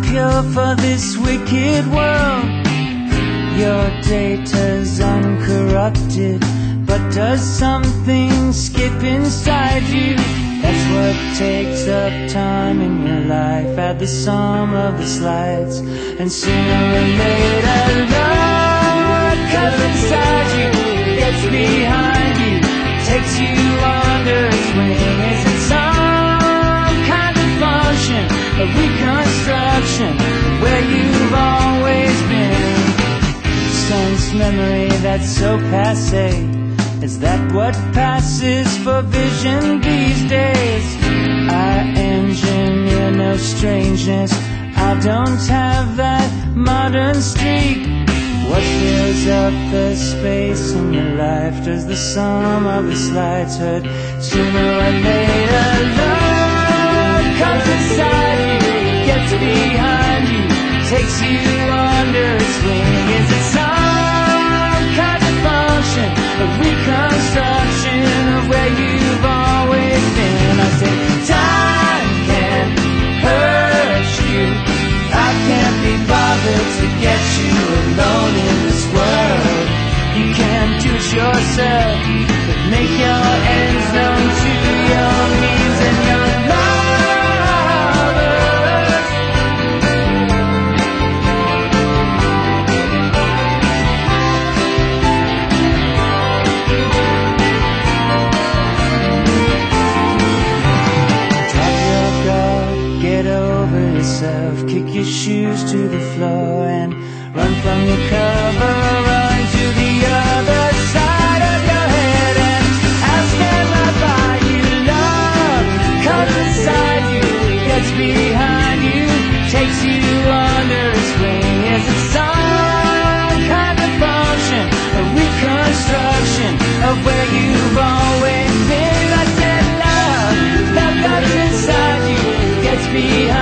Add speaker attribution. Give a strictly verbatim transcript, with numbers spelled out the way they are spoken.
Speaker 1: pure for this wicked world. Your data's uncorrupted, but does something skip inside you? That's what takes up time in your life. Add the sum of the slides, and sooner or later love comes inside you, gets behind you, takes you under its wing. Is it some kind of function, a reconstruction where you've always been? Sense memory that's so passé, is that what passes for vision these days? I engineer no strangeness, I don't have that modern streak. What fills up the space in your life? Does the sum of the slides hurt? Sooner or later love comes inside you, gets behind you, takes you under its wing. Is it some kind of function, a reconstruction of where you've always been? I said, time can't hurt you, I can't be bothered to get you alone in this world. You can't do it yourself, but make your ends known to your needs and your lovers. Drop your guard, get over yourself, kick your shoes to the floor and run from your cover, run to the other side of your head, and I'll stand right by you. Love comes inside you, gets behind you, takes you under its wing. Is it some kind of function, a reconstruction of where you've always been? I said love, love comes inside you, gets behind you,